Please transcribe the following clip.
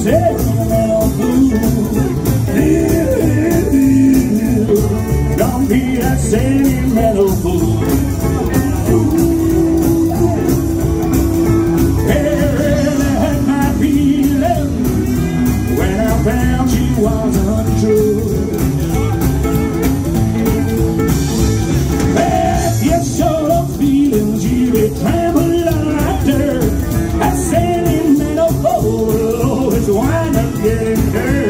sentimental fool. Don't be that sentimental fool. Hey, I really had my feeling when I found she was untrue. If you show those feelings, you be trembling after that sentimental fool. Oh, it's wind up getting hurt.